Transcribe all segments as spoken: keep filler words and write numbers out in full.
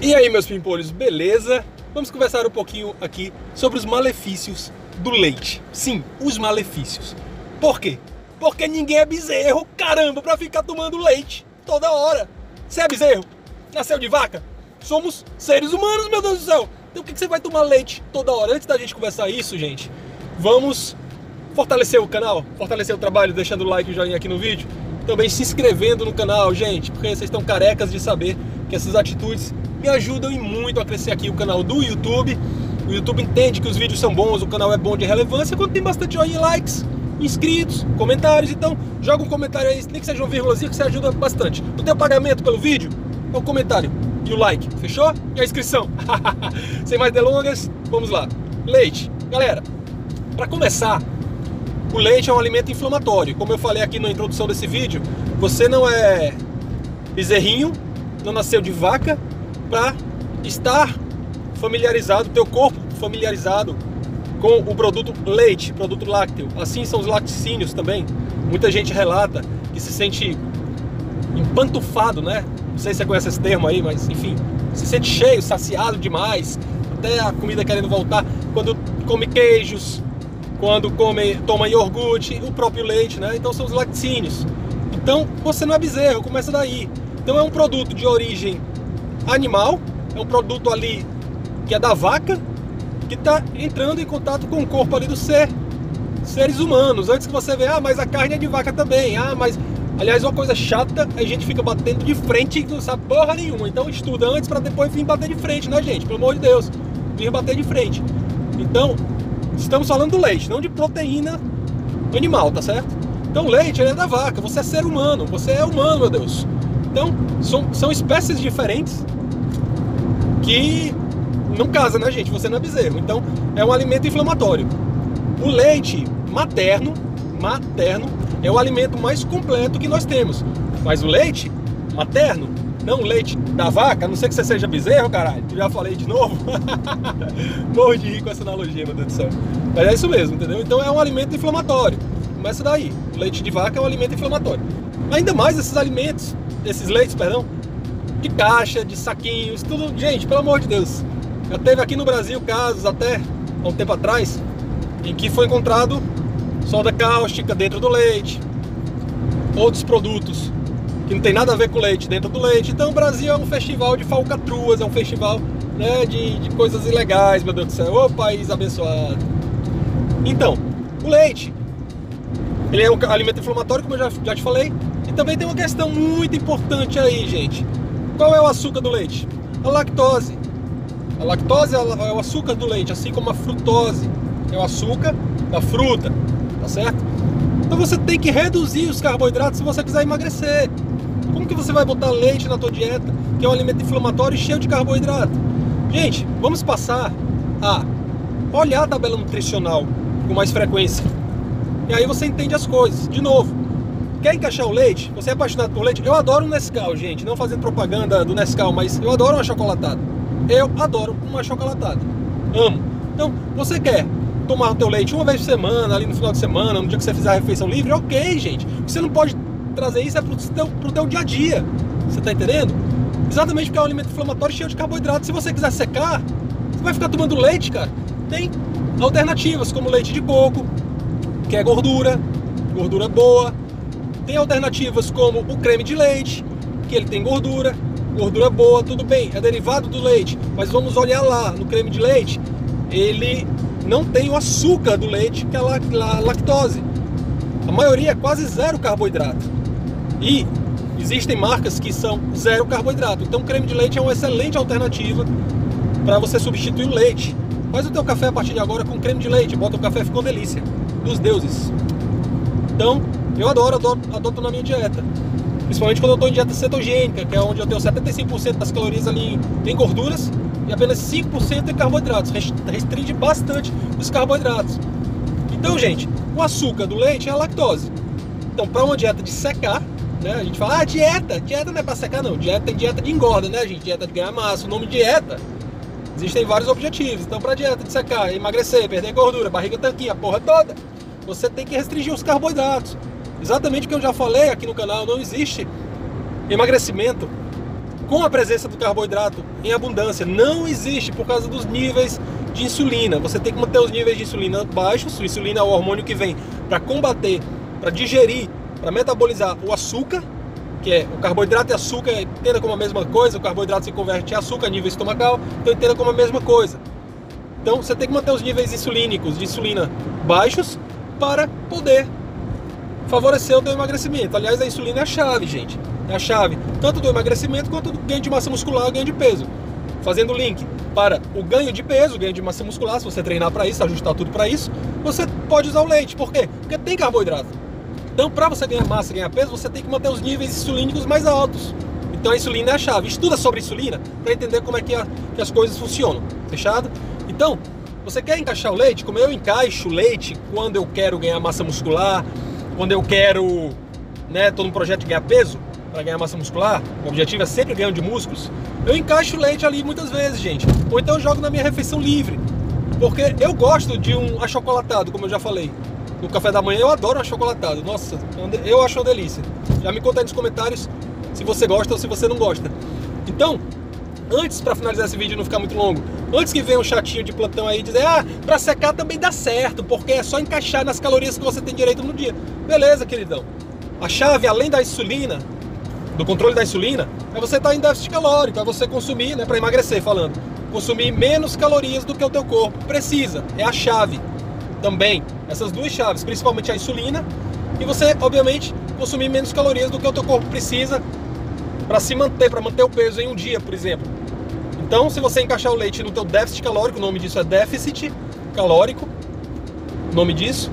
E aí, meus pimpolhos, beleza? Vamos conversar um pouquinho aqui sobre os malefícios do leite. Sim, os malefícios. Por quê? Porque ninguém é bezerro, caramba, pra ficar tomando leite toda hora. Você é bezerro? Nasceu de vaca? Somos seres humanos, meu Deus do céu. Então por que você vai tomar leite toda hora? Antes da gente conversar isso, gente, vamos fortalecer o canal, fortalecer o trabalho, deixando o like e o joinha aqui no vídeo. Também se inscrevendo no canal, gente, porque vocês estão carecas de saber que essas atitudes me ajudam e muito a crescer aqui o canal do YouTube. O YouTube entende que os vídeos são bons, o canal é bom de relevância quando tem bastante joinha, likes, inscritos, comentários. Então joga um comentário aí, nem que seja uma vírgulazinha, que você ajuda bastante. Não tem o pagamento pelo vídeo? É o comentário e o like, fechou? E a inscrição. Sem mais delongas, vamos lá. Leite, galera, para começar, o leite é um alimento inflamatório. Como eu falei aqui na introdução desse vídeo, você não é bezerrinho, não nasceu de vaca para estar familiarizado, teu corpo familiarizado com o produto leite, produto lácteo. Assim são os laticínios também. Muita gente relata que se sente empantufado, né? Não sei se você conhece esse termo aí, mas enfim, se sente cheio, saciado demais, até a comida querendo voltar, quando come queijos, quando come, toma iogurte, o próprio leite, né? Então são os laticínios. Então você não é bezerro, começa daí. Então é um produto de origem animal, é um produto ali que é da vaca, que está entrando em contato com o corpo ali do ser, seres humanos. Antes que você veja, ah, mas a carne é de vaca também, ah, mas... Aliás, uma coisa chata, a gente fica batendo de frente e não sabe porra nenhuma. Então estuda antes para depois vir bater de frente, né, gente? Pelo amor de Deus, vir bater de frente. Então, estamos falando do leite, não de proteína animal, tá certo? Então o leite, ele é da vaca, você é ser humano, você é humano, meu Deus. Então, são, são espécies diferentes que não casam, né, gente? Você não é bezerro. Então, é um alimento inflamatório. O leite materno, materno, é o alimento mais completo que nós temos. Mas o leite materno, não o leite da vaca, a não ser que você seja bezerro, caralho, eu já falei de novo. Morro de rir com essa analogia, meu Deus do céu. Mas é isso mesmo, entendeu? Então é um alimento inflamatório. Começa daí. O leite de vaca é um alimento inflamatório. Ainda mais esses alimentos, esses leites, perdão, de caixa, de saquinhos, tudo. Gente, pelo amor de Deus. Já teve aqui no Brasil casos, até há um tempo atrás, em que foi encontrado soda cáustica dentro do leite, outros produtos que não tem nada a ver com leite dentro do leite. Então o Brasil é um festival de falcatruas, é um festival, né, de, de coisas ilegais, meu Deus do céu. Ô país abençoado. Então, o leite, ele é um alimento inflamatório, como eu já, já te falei. E também tem uma questão muito importante aí, gente. Qual é o açúcar do leite? A lactose. A lactose é o açúcar do leite, assim como a frutose é o açúcar da fruta. Tá certo? Então você tem que reduzir os carboidratos se você quiser emagrecer. Como que você vai botar leite na tua dieta, que é um alimento inflamatório e cheio de carboidrato? Gente, vamos passar a olhar a tabela nutricional com mais frequência. E aí você entende as coisas. De novo, quer encaixar o leite? Você é apaixonado por leite? Eu adoro o Nescau, gente. Não fazendo propaganda do Nescau, mas eu adoro uma chocolatada. Eu adoro uma chocolatada. Amo. Então, você quer tomar o teu leite uma vez por semana, ali no final de semana, no dia que você fizer a refeição livre, ok, gente. Você não pode trazer isso é pro teu, pro teu dia a dia. Você tá entendendo? Exatamente porque é um alimento inflamatório cheio de carboidrato. Se você quiser secar, você vai ficar tomando leite, cara. Tem alternativas, como leite de coco, que é gordura, gordura boa. Tem alternativas como o creme de leite, que ele tem gordura, gordura boa, tudo bem, é derivado do leite. Mas vamos olhar lá, no creme de leite, ele não tem o açúcar do leite, que é a lactose. A maioria é quase zero carboidrato. E existem marcas que são zero carboidrato. Então o creme de leite é uma excelente alternativa para você substituir o leite. Faz o teu café a partir de agora com creme de leite. Bota o café, ficou delícia. Dos deuses. Então, eu adoro, adoro, adoto na minha dieta. Principalmente quando eu estou em dieta cetogênica, que é onde eu tenho setenta e cinco por cento das calorias ali em gorduras e apenas cinco por cento em carboidratos. Restringe bastante os carboidratos. Então, gente, o açúcar do leite é a lactose. Então, para uma dieta de secar, né, a gente fala, ah, dieta, dieta não é para secar não, dieta tem dieta de engorda, né, gente, dieta de ganhar massa. O nome dieta, existem vários objetivos. Então, para dieta de secar, emagrecer, perder gordura, barriga tanquinha, a porra toda, você tem que restringir os carboidratos. Exatamente o que eu já falei aqui no canal, não existe emagrecimento com a presença do carboidrato em abundância. Não existe por causa dos níveis de insulina. Você tem que manter os níveis de insulina baixos. A insulina é o hormônio que vem para combater, para digerir, para metabolizar o açúcar, que é o carboidrato e açúcar, entenda como a mesma coisa. O carboidrato se converte em açúcar a nível estomacal, então entenda como a mesma coisa. Então você tem que manter os níveis insulínicos de insulina baixos para poder favorecer o teu emagrecimento. Aliás, a insulina é a chave, gente. É a chave tanto do emagrecimento quanto do ganho de massa muscular, ganho de peso. Fazendo o link para o ganho de peso, ganho de massa muscular, se você treinar para isso, ajustar tudo para isso, você pode usar o leite. Por quê? Porque tem carboidrato. Então, para você ganhar massa, ganhar peso, você tem que manter os níveis insulínicos mais altos. Então, a insulina é a chave. Estuda sobre insulina para entender como é que, a, que as coisas funcionam. Fechado? Então, você quer encaixar o leite? Como eu encaixo o leite quando eu quero ganhar massa muscular, quando eu quero, né, tô num projeto de ganhar peso, para ganhar massa muscular, o objetivo é sempre ganhar de músculos, eu encaixo o leite ali muitas vezes, gente. Ou então eu jogo na minha refeição livre, porque eu gosto de um achocolatado, como eu já falei. No café da manhã eu adoro um achocolatado, nossa, eu acho uma delícia. Já me conta aí nos comentários se você gosta ou se você não gosta. Então, antes, para finalizar esse vídeo e não ficar muito longo, antes que venha um chatinho de plantão aí dizer, ah, para secar também dá certo, porque é só encaixar nas calorias que você tem direito no dia. Beleza, queridão. A chave, além da insulina, do controle da insulina, é você estar em déficit calórico, é você consumir, né, para emagrecer falando, consumir menos calorias do que o teu corpo precisa. É a chave também, essas duas chaves, principalmente a insulina, e você, obviamente, consumir menos calorias do que o teu corpo precisa para se manter, para manter o peso em um dia, por exemplo. Então, se você encaixar o leite no teu déficit calórico, o nome disso é déficit calórico, o nome disso,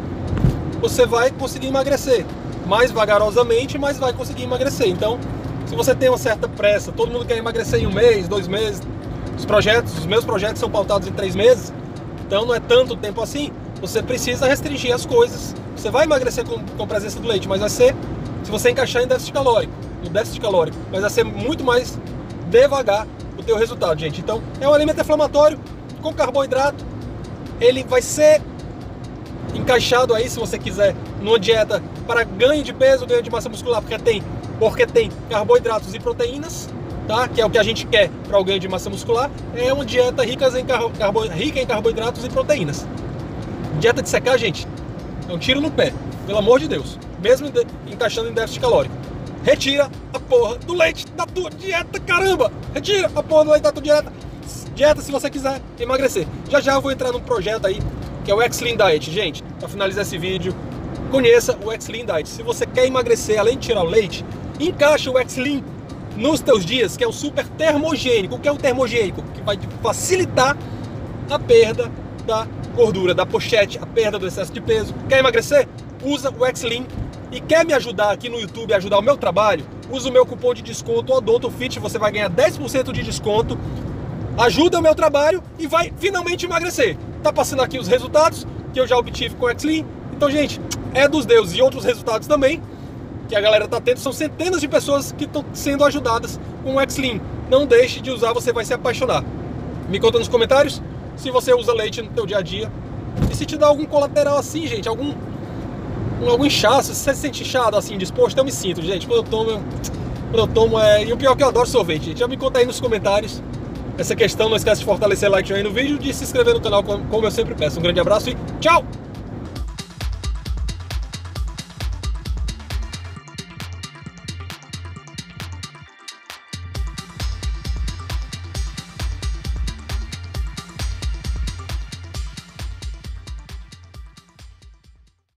você vai conseguir emagrecer mais vagarosamente, mas vai conseguir emagrecer. Então, se você tem uma certa pressa, todo mundo quer emagrecer em um mês, dois meses, os projetos, os meus projetos são pautados em três meses, então não é tanto tempo assim, você precisa restringir as coisas. Você vai emagrecer com, com a presença do leite, mas vai ser, se você encaixar em déficit calórico, no déficit calórico, mas vai ser muito mais devagar o teu resultado, gente. Então, é um alimento inflamatório com carboidrato, ele vai ser encaixado aí, se você quiser, numa dieta para ganho de peso, ganho de massa muscular, porque tem, porque tem carboidratos e proteínas, tá? Que é o que a gente quer para o ganho de massa muscular. É uma dieta rica em, carbo, rica em carboidratos e proteínas. Dieta de secar, gente, é um tiro no pé, pelo amor de Deus, mesmo de, encaixando em déficit calórico. Retira a porra do leite da tua dieta, caramba! Retira a porra do leite da tua dieta. Dieta se você quiser emagrecer. Já já eu vou entrar num projeto aí, que é o X-Lean Diet, gente. Para finalizar esse vídeo, conheça o X-Lean Diet. Se você quer emagrecer, além de tirar o leite, encaixa o X-Lean nos teus dias, que é o super termogênico. O que é o termogênico? Que vai facilitar a perda da gordura, da pochete, a perda do excesso de peso. Quer emagrecer? Usa o X-Lean. E quer me ajudar aqui no YouTube, ajudar o meu trabalho? Usa o meu cupom de desconto ODONTOFIT, você vai ganhar dez por cento de desconto. Ajuda o meu trabalho e vai finalmente emagrecer. Tá passando aqui os resultados que eu já obtive com o X-Lean. Então, gente, é dos deuses. E outros resultados também que a galera tá tendo. São centenas de pessoas que estão sendo ajudadas com o X-Lean. Não deixe de usar, você vai se apaixonar. Me conta nos comentários se você usa leite no teu dia a dia. E se te dá algum colateral assim, gente, algum, algum inchaço, se você se sente inchado assim, disposto, eu me sinto, gente. Quando eu tomo, quando eu tomo é... E o pior é que eu adoro sorvete, gente. Já me conta aí nos comentários essa questão. Não esquece de fortalecer o like aí no vídeo, de se inscrever no canal, como eu sempre peço. Um grande abraço e tchau!